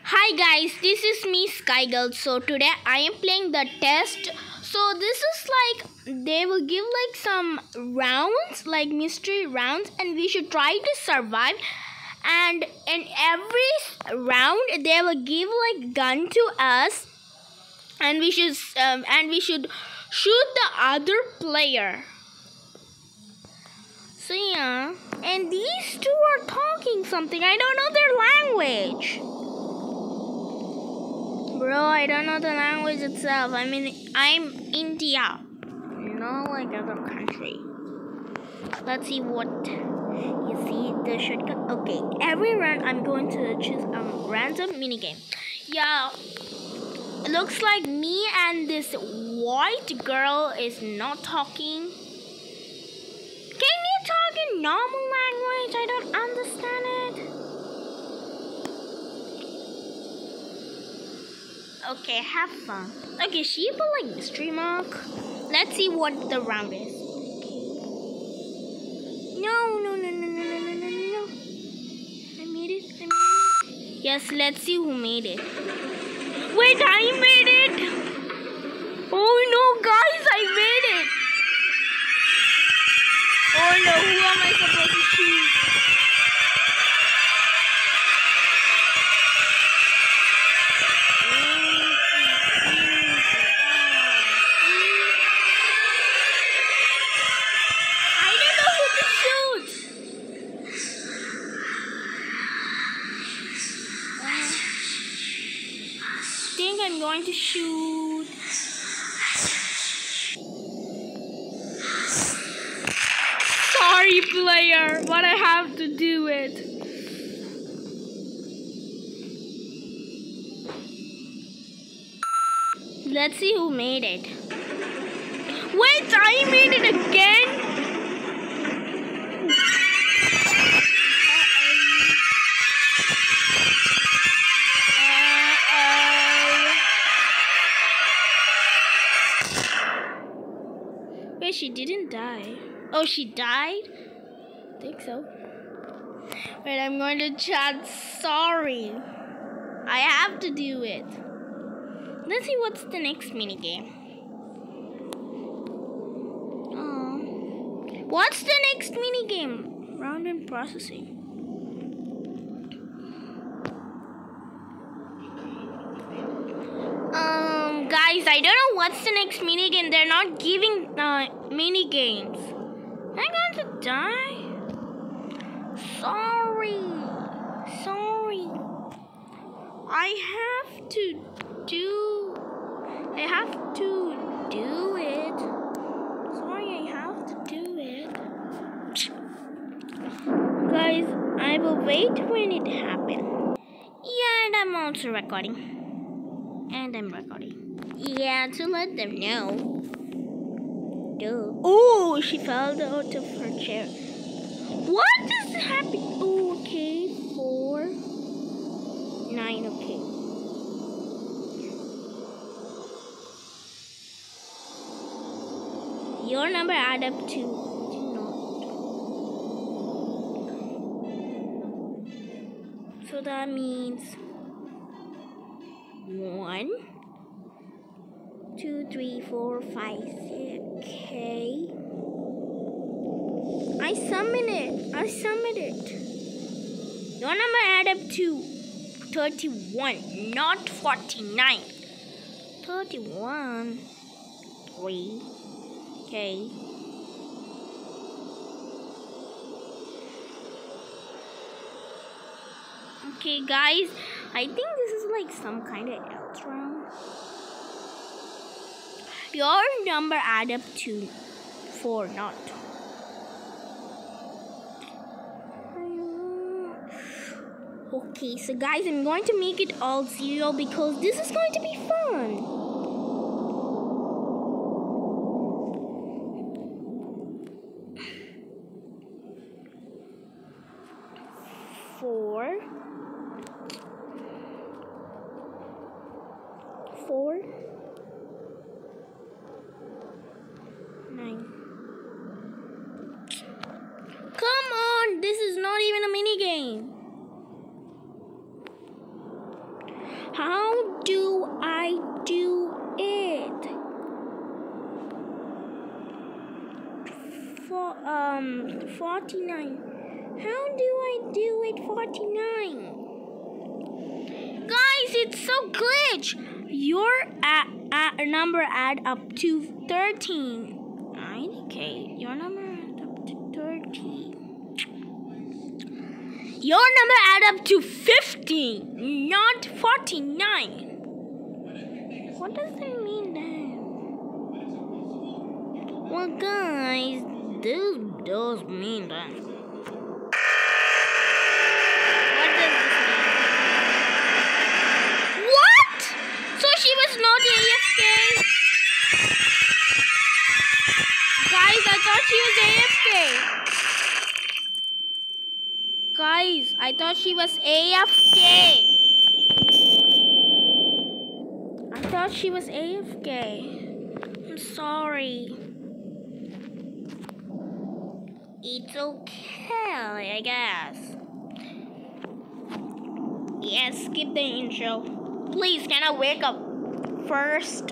Hi guys, this is me Sky Girl. So today I am playing the test. So this is like they will give like some rounds, like mystery rounds, and we should try to survive. And in every round they will give like gun to us, and we should shoot the other player. So yeah, and these two are talking something. I don't know their language. Bro, I don't know the language itself. I mean, I'm India, not like other country. Let's see what you see the shortcut. Okay, every round I'm going to choose a random minigame. Yeah, it looks like me and this white girl is not talking. Can you talk in normal language? I don't understand it. Okay, have fun. Okay, she put like mystery mark. Let's see what the round is. No. I made it. Yes, let's see who made it. Wait, I made it. Oh no, guys, I made it. Oh no, who am I supposed to shoot? I'm going to shoot. Sorry, player, but I have to do it. Let's see who made it. Wait, I made it again? Wait, she didn't die. Oh, she died? I think so. Wait, I'm going to chat sorry. I have to do it. Let's see what's the next minigame. What's the next minigame? Round and processing. Guys, I don't know what's the next minigame. They're not giving minigames. Am I going to die? Sorry. I have to do it. Sorry, I have to do it. Guys, I will wait when it happens. Yeah, and I'm also recording. And I'm recording. Yeah, to let them know. Duh. Oh, she fell out of her chair. What is happening? Oh, okay. 4, 9, okay. Your number add up to not. So that means 1, 2, 3, 4, 5, 6. Okay. I summoned it. Your number add up to 31, not 49. 31. 3. Okay. Okay, guys. I think this is like some kind of else round. Your number add up to 4, not 2. Okay, so guys, I'm going to make it all 0 because this is going to be fun. Four. 9. Come on, this is not even a mini game. How do I do it? 49. How do I do it? 49. Guys, it's so glitch. Your number add up to 13. Okay, your number add up to 13. Your number add up to 15, not 49. What does that mean then? Well, guys, this does mean that. What does this mean? What? So she was not AFK? Guys, I thought she was AFK. Guys, I thought she was AFK. I thought she was AFK. I'm sorry. It's okay, I guess. Yes, skip the intro. Please, can I wake up first?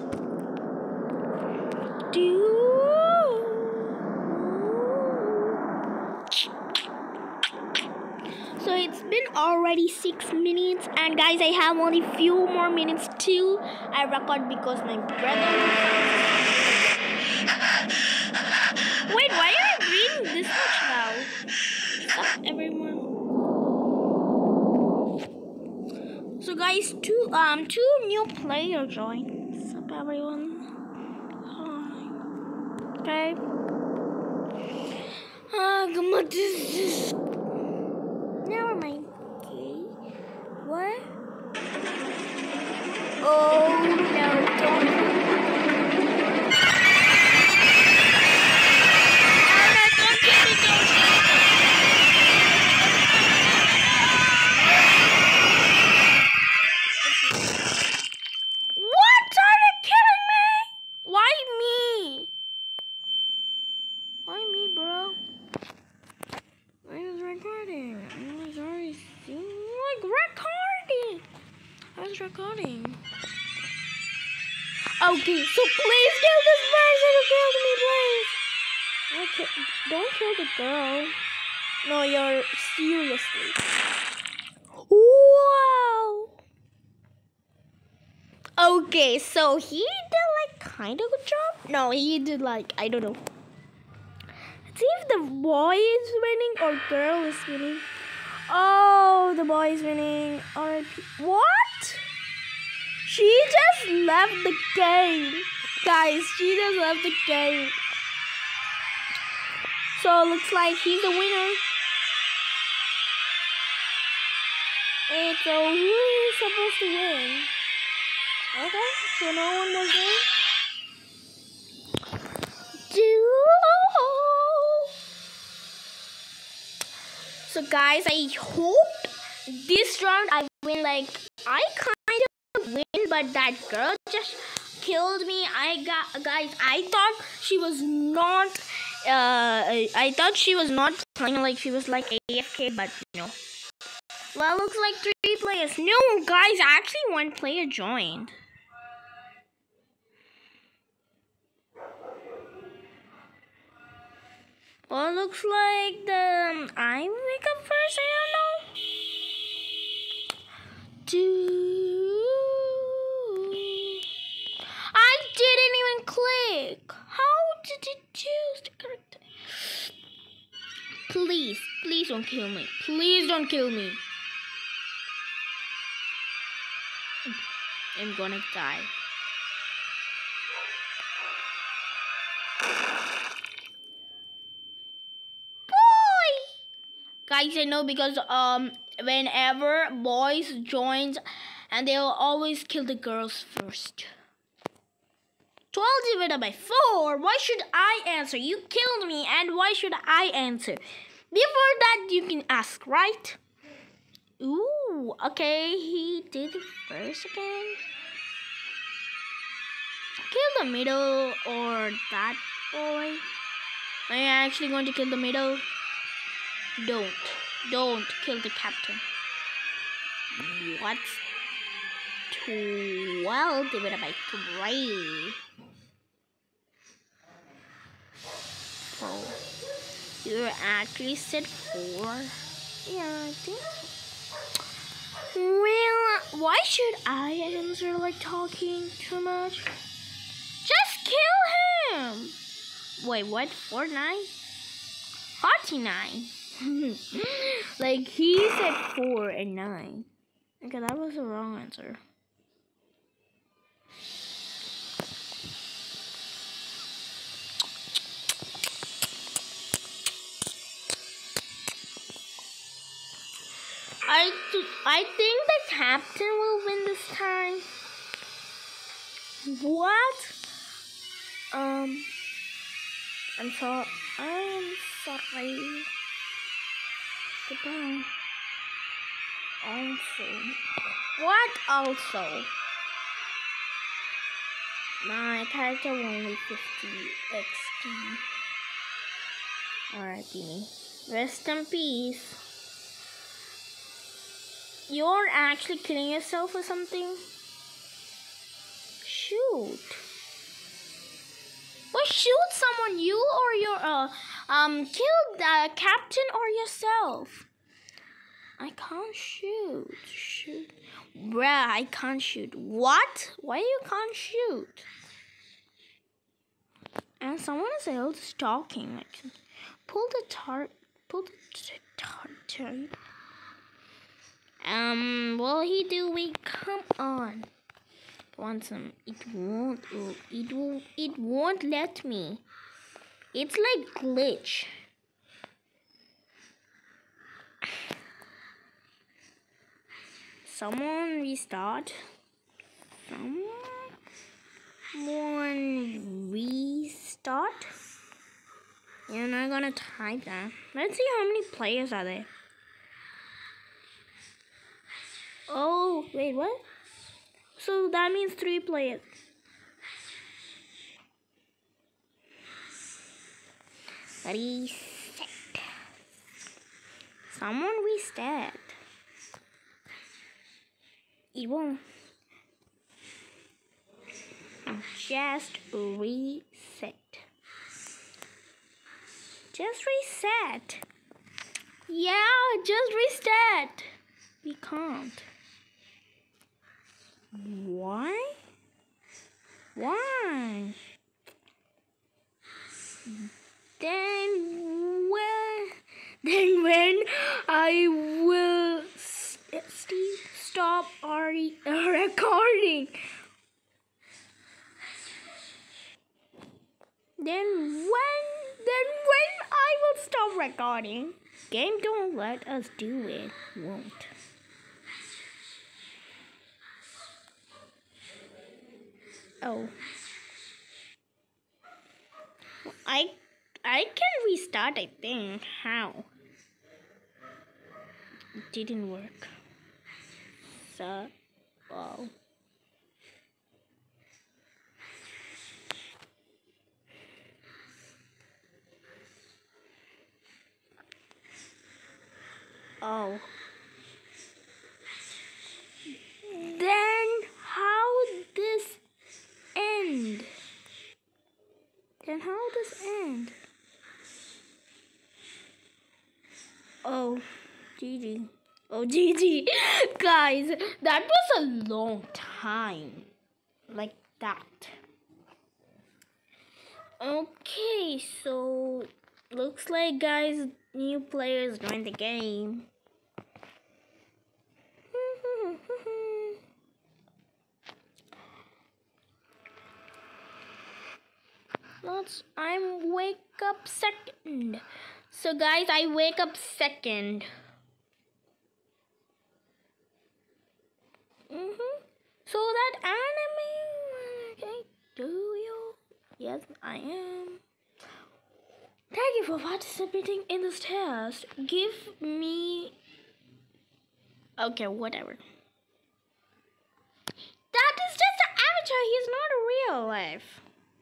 So it's been already 6 minutes, and guys, I have only few more minutes till I record because my brother. Wait, why are you breathing this much now? Stop, everyone. So guys, two new players joined. What's up, everyone? Hi. Okay. Come on, this. Never mind. Okay. What? Oh no! Don't. Recording. Okay, so please kill this person who killed me, please. Okay, don't kill the girl. No, you're seriously. Wow. Okay, so he did like kind of good job. No, he did like, I don't know. Let's see if the boy is winning or girl is winning. Oh, the boy is winning. Alright, what? She just left the game. Guys, she just left the game. So, looks like he's the winner. And so, who is supposed to win? Okay, so no one will win. So, guys, I hope this round I win. Like, I kind of win, but that girl just killed me. Guys, I thought she was not I thought she was not playing, like she was like AFK, but no. Well, looks like 3 players. No, guys, actually 1 player joined. Well, looks like I wake up first. I don't know. I didn't even click. How did you choose the correct? Please, please don't kill me. Please don't kill me. I'm gonna die. Guys, I know because whenever boys joins, and they'll always kill the girls first. 12 divided by 4. Why should I answer? You killed me, and why should I answer? Before that, you can ask, right? Ooh, okay, he did it first again. Kill the middle or that boy. Are you actually going to kill the middle? Don't kill the captain. What? 12 divided by 3. Oh, you actually said 4. Yeah, I think so. Well, why should I answer like talking too much? Just kill him! Wait, what? 49? 49. Like he said 4 and 9. Okay, that was the wrong answer. I think the captain will win this time. What? I'm sorry. Goodbye. Also. What also? My character only 50 XP. Alright, Beanie. Rest in peace. You're actually killing yourself or something? Shoot. Well, shoot someone, you or your kill the captain or yourself. I can't shoot. Bruh, I can't shoot. What? Why you can't shoot? And someone else talking. Like, pull the target. Will he do it? Come on. Want some? It won't let me. It's like glitch. Someone restart. Someone restart. You're not gonna type that. Let's see how many players are there. Oh, wait, what? So that means 3 players. Reset. Someone reset. It won't. Just reset. Just reset. Yeah, just reset. We can't. Why? Why? Then when I will stop recording. Then when I will stop recording. Game don't let us do it. Won't. Oh. I can restart, I think. How? It didn't work. So, wow. Oh. Then how this end? Oh, GG. Oh, GG. Guys, that was a long time. Like that. Okay, so looks like, guys, new players joined the game. I'm wake up second. So guys, I wake up second. So that anime, okay, do you? Yes, I am. Thank you for participating in this test. Give me. Okay, whatever. That is just an avatar. He's not a real life.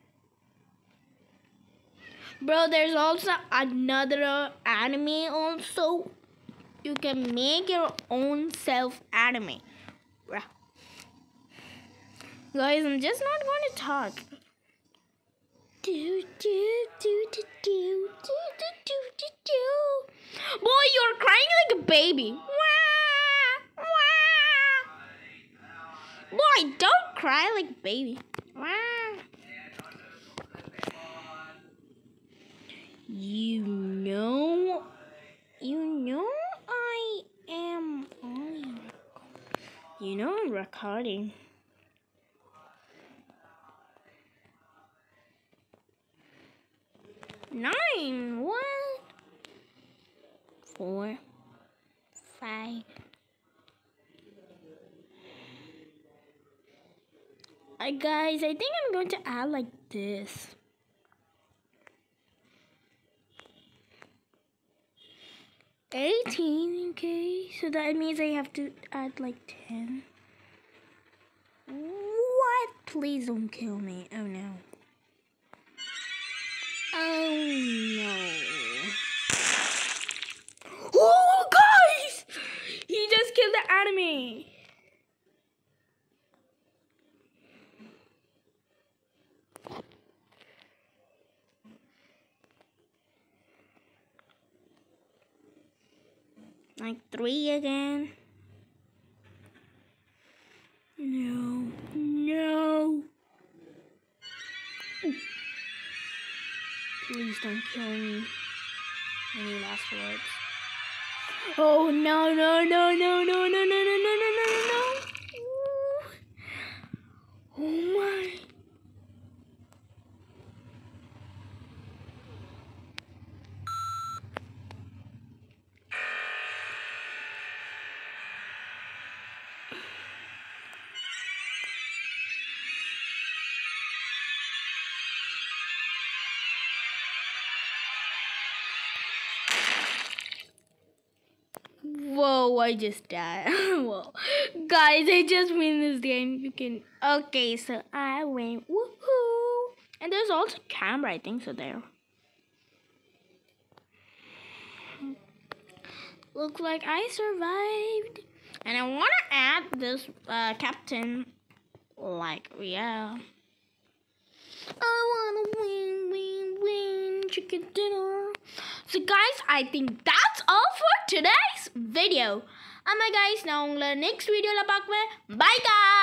Bro, there's also another anime also. You can make your own self anime. Bruh. Guys, I'm just not going to talk. Boy, you're crying like a baby. Boy, don't cry like a baby. You know I am on. You know I'm recording. Nine. What? 4, 5. Guys, I think I'm going to add like this. 18, okay, so that means I have to add like 10. What? Please don't kill me. Oh no. Oh no. Oh guys! He just killed the enemy. Like 3 again. No. Please don't kill me. Any last words? Oh no. Oh my. Whoa, I just died. Whoa. Guys, I just win this game. You can. Okay, so I win. Woohoo! And there's also camera, I think so there. Looks like I survived. And I want to add this captain. Like, yeah. I want to win, chicken dinner. So guys, I think that's all for today's video. Guys, நான் உங்களை next videoல பார்க்குவேன். Bye guys.